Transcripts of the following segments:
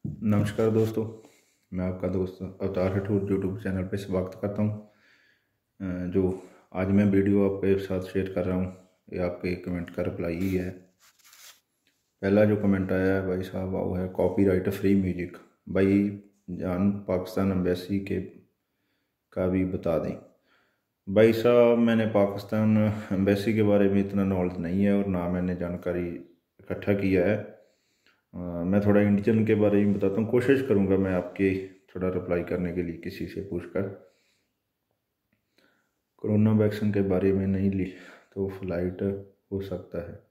नमस्कार दोस्तों। मैं आपका दोस्त अवतार राठौर यूट्यूब चैनल पे स्वागत करता हूँ। जो आज मैं वीडियो आपके साथ शेयर कर रहा हूँ ये आपके कमेंट का रिप्लाई ही है। पहला जो कमेंट आया है भाई साहब वो है कॉपीराइट फ्री म्यूजिक। भाई जान पाकिस्तान एम्बेसी के का भी बता दें। भाई साहब मैंने पाकिस्तान एम्बेसी के बारे में इतना नॉलेज नहीं है और ना मैंने जानकारी इकट्ठा किया है। मैं थोड़ा इंडियन के बारे में बताता हूँ, कोशिश करूँगा मैं आपकी थोड़ा रिप्लाई करने के लिए किसी से पूछकर। कोरोना वैक्सीन के बारे में नहीं ली तो फ्लाइट हो सकता है।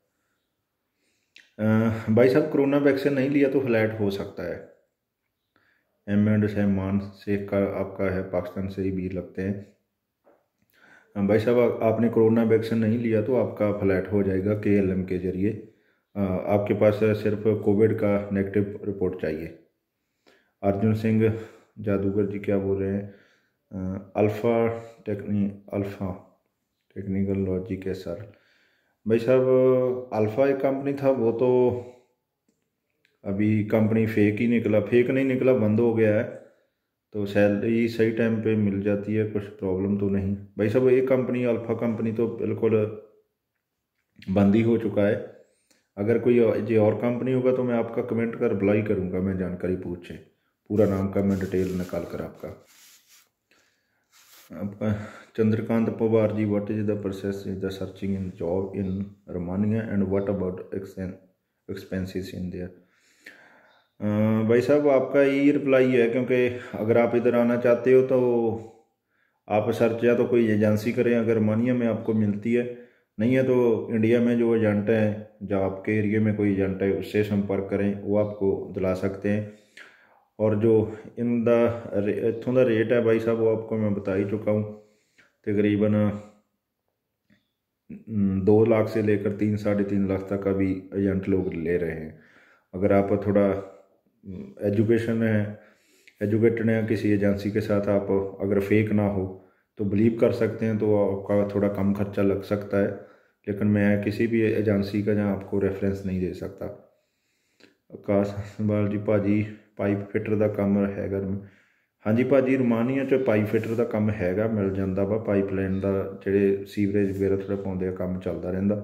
भाई साहब कोरोना वैक्सीन नहीं लिया तो फ्लाइट हो सकता है। एम सहमान शेख का आपका है, पाकिस्तान से ही भी लगते हैं। भाई साहब आपने कोरोना वैक्सीन नहीं लिया तो आपका फ्लाइट हो जाएगा KLM के जरिए। आपके पास सिर्फ कोविड का नेगेटिव रिपोर्ट चाहिए। अर्जुन सिंह जादूगर जी क्या बोल रहे हैं, अल्फ़ा टेक्निकल लॉजिक है सर। भाई साहब अल्फ़ा एक कंपनी था, वो तो अभी कंपनी फेक ही निकला, फेक नहीं निकला, बंद हो गया है। तो सैलरी सही टाइम पे मिल जाती है, कुछ प्रॉब्लम तो नहीं। भाई साहब एक कंपनी अल्फ़ा कंपनी तो बिल्कुल बंद ही हो चुका है। अगर कोई जो और कंपनी होगा तो मैं आपका कमेंट का रिप्लाई करूँगा, मैं जानकारी पूछे पूरा नाम का मैं डिटेल निकाल कर आपका Chandrakant Pawar ji, what is the process is the searching in job in Romania and what about expenses in there. भाई साहब आपका यही रिप्लाई है, क्योंकि अगर आप इधर आना चाहते हो तो आप सर्च या तो कोई एजेंसी करें, अगर रोमानिया में आपको मिलती है, नहीं है तो इंडिया में जो एजेंट हैं, जो आपके एरिया में कोई एजेंट है उससे संपर्क करें, वो आपको दिला सकते हैं। और जो इन द इतों का रेट है भाई साहब वो आपको मैं बता ही चुका हूँ। तकरीबन 2 लाख से लेकर 3-3.5 लाख तक अभी एजेंट लोग ले रहे हैं। अगर आप थोड़ा एजुकेशन है, एजुकेटेड हैं, किसी एजेंसी के साथ आप अगर फेक ना हो तो बिलीव कर सकते हैं, तो आपका थोड़ा कम खर्चा लग सकता है। लेकिन मैं किसी भी एजेंसी का जहाँ आपको रेफरेंस नहीं दे सकता। आकाश संभाल जी भाजी पाइप फिटर का काम हैगा। हाँ जी भाजी रोमानिया च पाइप फिटर का काम हैगा, मिल जाता वा। पाइपलाइन का ਜਿਹੜੇ सीवरेज वगैरह थोड़ा पाते हैं काम चलता रहता।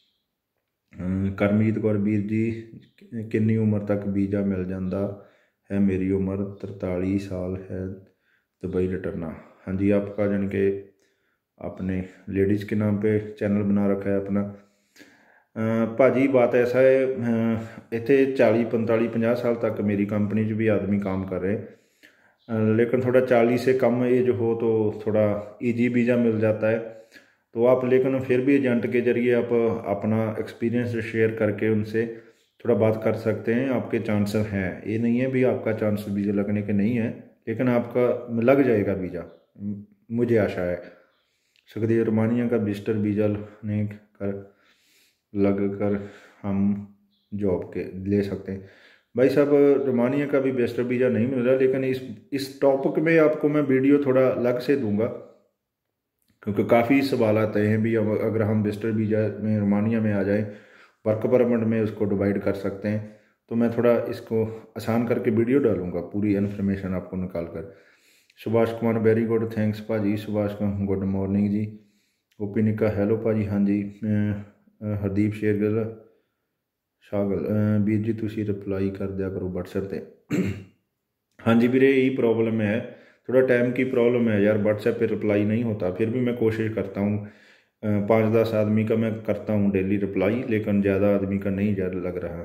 करमीत कौर वीर जी कितनी उम्र तक वीज़ा मिल जाता है? मेरी उम्र 43 साल है, दुबई रिटर्ना। हाँ जी आपका जान के अपने लेडीज़ के नाम पे चैनल बना रखा है अपना। भाजी बात ऐसा है, इतने 40-45-50 साल तक मेरी कंपनी च भी आदमी काम कर रहे हैं। लेकिन थोड़ा 40 से कम एज हो तो थोड़ा इजी वीज़ा मिल जाता है। तो आप लेकिन फिर भी एजेंट के ज़रिए आप अपना एक्सपीरियंस शेयर करके उनसे थोड़ा बात कर सकते हैं, आपके चांसेस हैं। ये नहीं है भी आपका चांस वीज़ा लगने के नहीं है, लेकिन आपका लग जाएगा वीज़ा, मुझे आशा है। सुखदेव रोमानिया का विजिटर वीज़ा लेने कर लग कर हम जॉब के ले सकते हैं। भाई साहब रोमानिया का भी विजिटर वीज़ा नहीं मिल रहा, लेकिन इस टॉपिक में आपको मैं वीडियो थोड़ा अलग से दूंगा, क्योंकि काफ़ी सवाल आते हैं भी अगर हम विजिटर वीज़ा में रोमानिया में आ जाएं, वर्क परमिट में उसको डिवाइड कर सकते हैं। तो मैं थोड़ा इसको आसान करके वीडियो डालूंगा, पूरी इन्फॉर्मेशन आपको निकाल कर। Subhash Kumar very good, thanks भाजी। Subhash good morning ji. ओपी निका हैलो भाजी। हाँ जी हरदीप शेरगिल शागल ਵੀਰ जी ਤੁਸੀਂ रिप्लाई कर दिया करो WhatsApp पे। हाँ जी ਵੀਰੇ यही प्रॉब्लम है, थोड़ा टाइम की प्रॉब्लम है यार, WhatsApp पे रिप्लाई नहीं होता। फिर भी मैं कोशिश करता हूँ, 5-10 आदमी का मैं करता हूँ डेली रिप्लाई, लेकिन ज़्यादा आदमी का नहीं ज़्यादा लग रहा।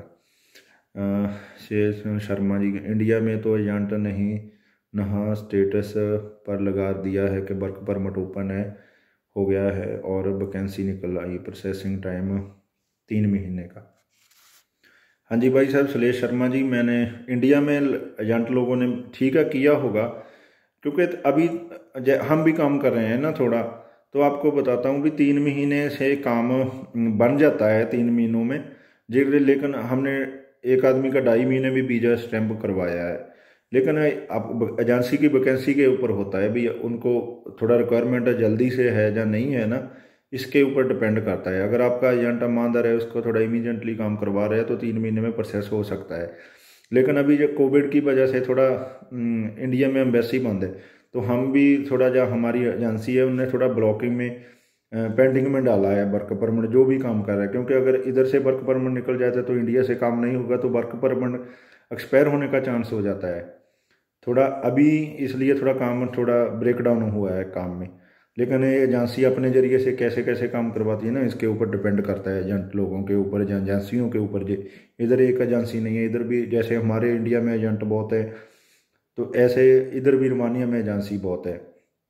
शेर शर्मा जी इंडिया में तो एजेंट नहीं नहा स्टेटस पर लगा दिया है कि वर्क परमिट ओपन है हो गया है और वैकेंसी निकल आई, प्रोसेसिंग टाइम 3 महीने का। हाँ जी भाई साहब सुलेश शर्मा जी, मैंने इंडिया में एजेंट लोगों ने ठीक है किया होगा, क्योंकि अभी हम भी काम कर रहे हैं ना थोड़ा, तो आपको बताता हूँ भी 3 महीने से काम बन जाता है 3 महीनों में जी। लेकिन हमने एक आदमी का 2.5 महीने भी वीज़ा स्टैंप करवाया है। लेकिन आप एजेंसी की वैकेंसी के ऊपर होता है भी, उनको थोड़ा रिक्वायरमेंट जल्दी से है या नहीं है ना, इसके ऊपर डिपेंड करता है। अगर आपका एजेंट ईमानदार है, उसको थोड़ा इमीडिएटली काम करवा रहे हैं तो 3 महीने में प्रोसेस हो सकता है। लेकिन अभी जो कोविड की वजह से थोड़ा इंडिया में एम्बेसी बंद है, तो हम भी थोड़ा, जो हमारी एजेंसी है उनने थोड़ा ब्लॉकिंग में पेंडिंग में डाला है वर्क परमिट, जो भी काम कर रहा है। क्योंकि अगर इधर से वर्क परमिट निकल जाता है तो इंडिया से काम नहीं होगा, तो वर्क परमिट एक्सपायर होने का चांस हो जाता है थोड़ा अभी, इसलिए थोड़ा काम थोड़ा ब्रेक डाउन हुआ है काम में। लेकिन ये एजेंसी अपने जरिए से कैसे कैसे काम करवाती है ना, इसके ऊपर डिपेंड करता है एजेंट लोगों के ऊपर, एजेंसियों के ऊपर। जे इधर एक एजेंसी नहीं है, इधर भी जैसे हमारे इंडिया में एजेंट बहुत है, तो ऐसे इधर भी रोमानिया में एजेंसी बहुत है।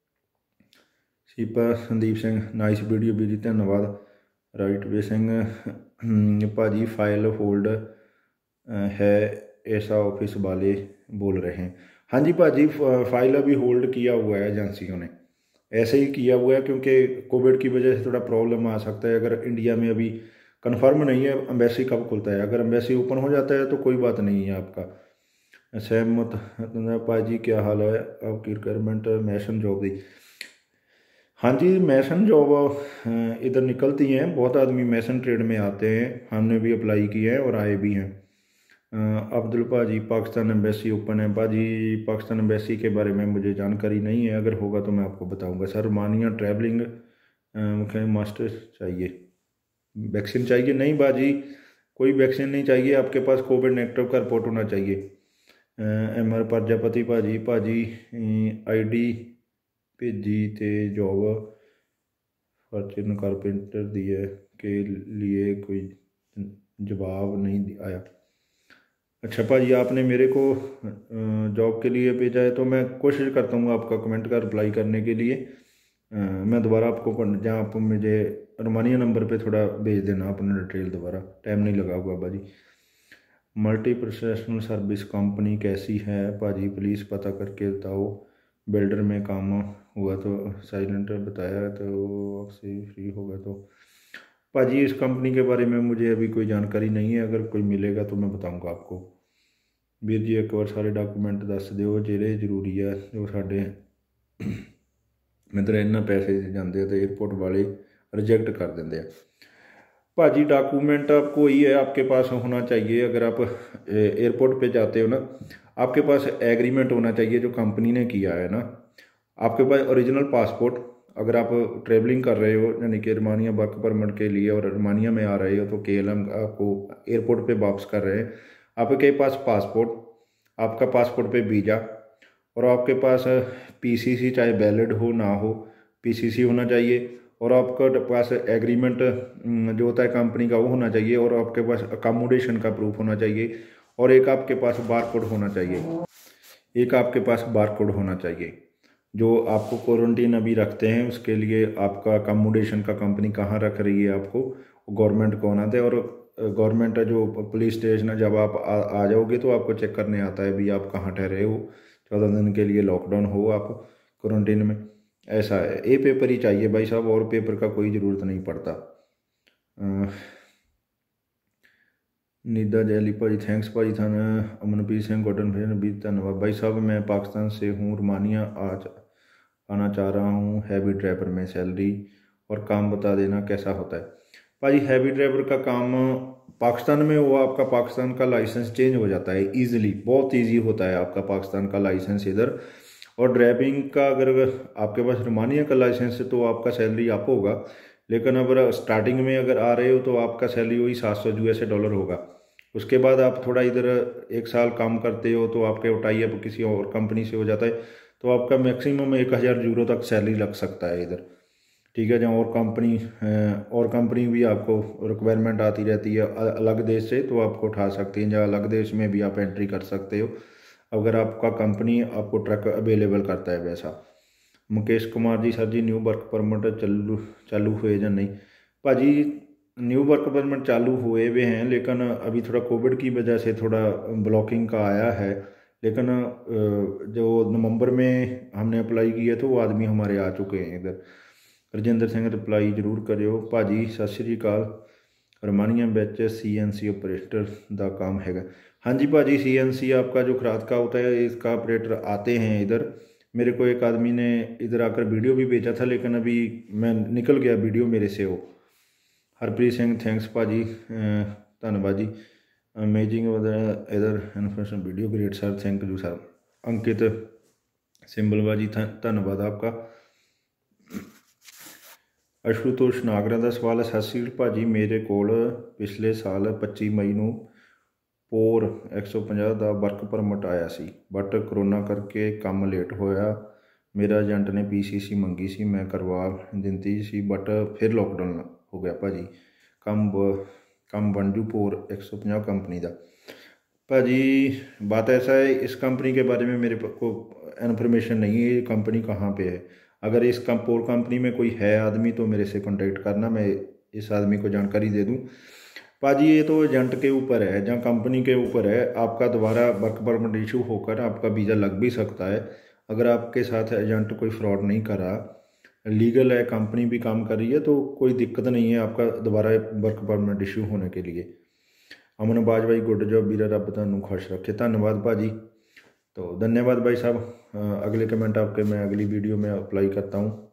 सीपा संदीप सिंह नाइस वीडियो भी जी, धन्यवाद। राइट वे सिंह भाजी फाइल होल्ड है, ऐसा ऑफिस वाले बोल रहे हैं। हाँ जी भाजी, फाइल अभी होल्ड किया हुआ है एजेंसियों ने, ऐसे ही किया हुआ है क्योंकि कोविड की वजह से थोड़ा प्रॉब्लम आ सकता है। अगर इंडिया में अभी कंफर्म नहीं है एम्बेसी कब खुलता है, अगर एम्बेसी ओपन हो जाता है तो कोई बात नहीं है आपका। सहमत भाजी, क्या हाल है आपकी रिक्वायरमेंट मैशन जॉब की? हाँ जी, मैसन जॉब इधर निकलती हैं, बहुत आदमी मैसन ट्रेड में आते हैं, हमने भी अप्लाई किए हैं और आए भी हैं। अब्दुल भाजी, पाकिस्तान एम्बेसी ओपन है? भाजी पाकिस्तान एम्बेसी के बारे में मुझे जानकारी नहीं है, अगर होगा तो मैं आपको बताऊंगा। सर रोमानिया ट्रैवलिंग मुझे मास्टर चाहिए, वैक्सीन चाहिए? नहीं भाजी, कोई वैक्सीन नहीं चाहिए, आपके पास कोविड नेगेटिव का रिपोर्ट होना चाहिए। एम आर प्रजापति भाजी, आईडी भेजी तो जॉब फॉर्चून कारपेंटर दिए के लिए कोई जवाब नहीं आया। अच्छा भाजी, आपने मेरे को जॉब के लिए भेजा है, तो मैं कोशिश करता हूँ आपका कमेंट का रिप्लाई करने के लिए। मैं दोबारा आपको, जहाँ आप मुझे रोमानिया नंबर पे थोड़ा भेज देना अपना डिटेल दोबारा, टाइम नहीं लगा हुआ भाजी। मल्टी प्रोफेशनल सर्विस कंपनी कैसी है भाजी, प्लीज़ पता करके बताओ। बिल्डर में काम हुआ तो साइलेंटर बताया, तो आपसे फ्री होगा तो भाजी इस कंपनी के बारे में मुझे अभी कोई जानकारी नहीं है, अगर कोई मिलेगा तो मैं बताऊंगा आपको। ਵੀਰ जी एक बार सारे डॉक्यूमेंट दस दिओ ਜਿਹੜੇ ਜ਼ਰੂਰੀ ਆ, ਜੋ ਸਾਡੇ ਮਿੱਤਰ ਇਹਨਾਂ पैसे जाते हैं तो एयरपोर्ट वाले रिजेक्ट कर देंगे। भाजी डॉक्यूमेंट आपको ही है, आपके पास होना चाहिए, अगर आप एयरपोर्ट पे जाते हो ना, आपके पास एग्रीमेंट होना चाहिए जो कंपनी ने किया है ना। आपके पास ओरिजिनल पासपोर्ट, अगर आप ट्रेवलिंग कर रहे हो यानी कि रोमानिया वर्क परमिट के लिए और रोमानिया में आ रहे हो, तो KLM आपको एयरपोर्ट पे वापस कर रहे हैं, आपके पास पासपोर्ट, आपका पासपोर्ट पे वीज़ा, और आपके पास PCC चाहे वैलिड हो ना हो, PCC होना चाहिए, और आपका पास एग्रीमेंट जो होता है कंपनी का वो होना चाहिए, और आपके पास अकोमोडेशन का प्रूफ होना चाहिए, और एक आपके पास बारकोड होना चाहिए, एक आपके पास बारकोड होना चाहिए। जो आपको क्वारंटीन अभी रखते हैं उसके लिए आपका अकोमोडेशन का कंपनी कहाँ रख रही है आपको, गवर्नमेंट को आना था। और गवर्नमेंट जो पुलिस स्टेशन है, जब आप आ जाओगे तो आपको चेक करने आता है भी आप कहाँ ठहरे हो, 14 दिन के लिए लॉकडाउन हो आप क्वारंटीन में, ऐसा है। ये पेपर ही चाहिए भाई साहब, और पेपर का कोई ज़रूरत नहीं पड़ता। निदा जैली भाजी, थैंक्स भाजी थाना। अमनप्रीत सिंह गॉर्डन भी धन्यवाद भाई साहब। मैं पाकिस्तान से हूँ, रोमानिया आना चाह रहा हूँ, हैवी ड्राइवर में सैलरी और काम बता देना कैसा होता है। भाजी हैवी ड्राइवर का काम पाकिस्तान में वो आपका पाकिस्तान का लाइसेंस चेंज हो जाता है ईजिली, बहुत ईजी होता है आपका पाकिस्तान का लाइसेंस इधर। और ड्राइविंग का अगर आपके पास रोमानिया का लाइसेंस है तो आपका सैलरी अप होगा, लेकिन अगर स्टार्टिंग में अगर आ रहे हो तो आपका सैलरी वही $700 होगा। उसके बाद आप थोड़ा इधर 1 साल काम करते हो तो आपके टाई अप किसी और कंपनी से हो जाता है, तो आपका मैक्सिमम €1000 तक सैलरी लग सकता है इधर, ठीक है। जहाँ और कंपनी भी आपको रिक्वायरमेंट आती रहती है अलग देश से, तो आपको उठा सकती हैं, जहाँ अलग देश में भी आप एंट्री कर सकते हो अगर आपका कंपनी आपको ट्रक अवेलेबल करता है वैसा। मुकेश कुमार जी, सर जी न्यू वर्क परमिट चालू हुए या नहीं? भाजी न्यू वर्क परमिट चालू हुए हुए हैं, लेकिन अभी थोड़ा कोविड की वजह से थोड़ा ब्लॉकिंग का आया है, लेकिन जो नवंबर में हमने अप्लाई किया तो वो आदमी हमारे आ चुके हैं इधर। रजिंदर सिंह रिप्लाई जरूर करियो। भाजी सत श्री अकाल, रोमानिया ਵਿੱਚ CNC ऑपरेटर का काम है? हाँ जी भाजी, CNC आपका जो खराद का होता है इसका ऑपरेटर आते हैं इधर। मेरे को एक आदमी ने इधर आकर वीडियो भी भेजा था, लेकिन अभी मैं निकल गया वीडियो मेरे से वो। हरप्रीत सिंह थैंक्स भाजी, धन्यवाद जी। अमेजिंग इधर information video great sir, thank you sir. Ankit सिंबलबाजी धन्यवाद आपका। आशुतोष नागरा का सवाल है, सत श्री अकाल भाजी, मेरे को पिछले साल 25 मई को पोर 150 का वर्क परमिट आया सी, बट करोना करके काम लेट होया। मेरा एजेंट ने PCC मंगी सी, मैं करवा दिती सी, बट फिर लॉकडाउन हो गया भाजी। काम बन जू पोर 150 कंपनी का। भाजी बात ऐसा है, इस कंपनी के बारे में मेरे को इन्फॉर्मेशन नहीं है, ये कंपनी कहाँ पे है। अगर इस पोर कंपनी में कोई है आदमी तो मेरे से कांटेक्ट करना, मैं इस आदमी को जानकारी दे दूँ। भाजी ये तो एजेंट के ऊपर है या कंपनी के ऊपर है, आपका दोबारा वर्क परमिट इशू होकर आपका वीज़ा लग भी सकता है। अगर आपके साथ एजेंट कोई फ्रॉड नहीं कर रहा, लीगल है, कंपनी भी काम कर रही है, तो कोई दिक्कत नहीं है आपका दोबारा वर्क परमिट इशू होने के लिए। अमन बाजवाई गुड जॉब वीरा, रब तुहानू खुश रखे, धन्यवाद भाजी। तो धन्यवाद भाई साहब। अगले कमेंट आपके मैं अगली वीडियो में अप्लाई करता हूँ।